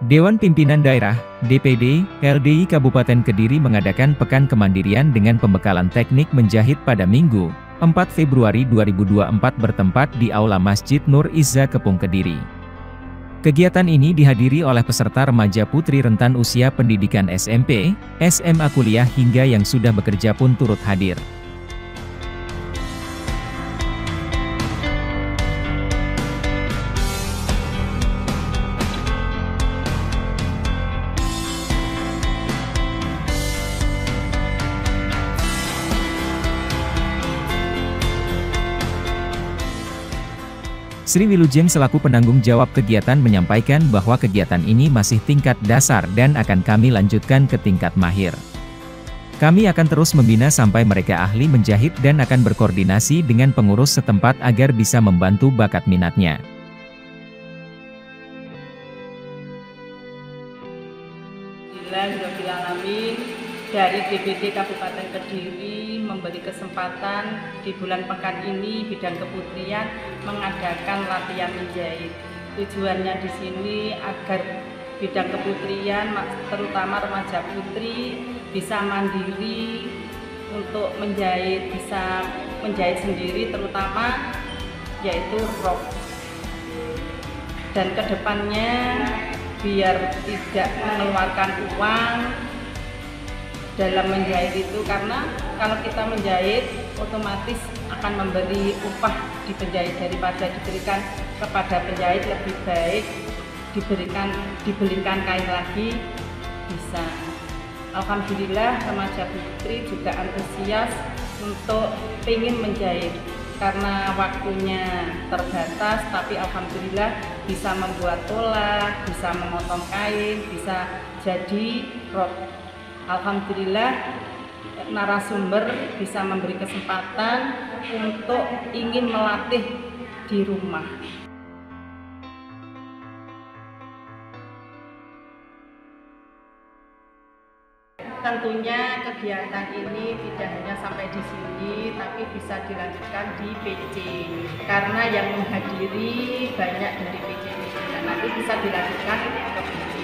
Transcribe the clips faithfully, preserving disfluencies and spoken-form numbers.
Dewan Pimpinan Daerah, D P D, L D I Kabupaten Kediri mengadakan Pekan Kemandirian dengan pembekalan teknik menjahit pada Minggu, empat Februari dua ribu dua puluh empat bertempat di Aula Masjid Nur Izza Kepung Kediri. Kegiatan ini dihadiri oleh peserta remaja putri rentan usia pendidikan S M P, S M A kuliah hingga yang sudah bekerja pun turut hadir. Sri Wilujeng selaku penanggung jawab kegiatan menyampaikan bahwa kegiatan ini masih tingkat dasar dan akan kami lanjutkan ke tingkat mahir. Kami akan terus membina sampai mereka ahli menjahit dan akan berkoordinasi dengan pengurus setempat agar bisa membantu bakat minatnya. Dari D P D Kabupaten Kediri memberi kesempatan di bulan pekan ini bidang keputrian mengadakan latihan menjahit. Tujuannya di sini agar bidang keputrian, terutama remaja putri, bisa mandiri untuk menjahit, bisa menjahit sendiri, terutama yaitu rok. Dan kedepannya biar tidak mengeluarkan uang dalam menjahit itu, karena kalau kita menjahit otomatis akan memberi upah di penjahit daripada diberikan kepada penjahit, lebih baik diberikan dibelikan kain lagi bisa. Alhamdulillah remaja putri juga antusias untuk ingin menjahit karena waktunya terbatas, tapi alhamdulillah bisa membuat pola, bisa memotong kain, bisa jadi rok. Alhamdulillah narasumber bisa memberi kesempatan untuk ingin melatih di rumah. Tentunya kegiatan ini tidak hanya sampai di sini, tapi bisa dilanjutkan di P C, karena yang menghadiri banyak dari P C P C, dan nanti bisa dilanjutkan ke P C.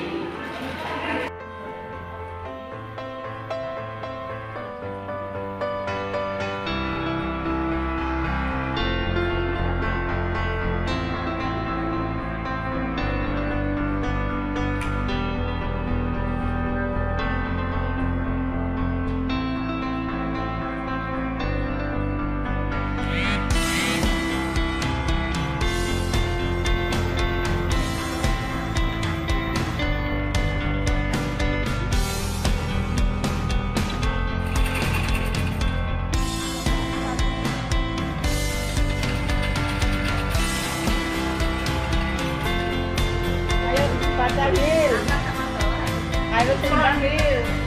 Ayo, Ayo,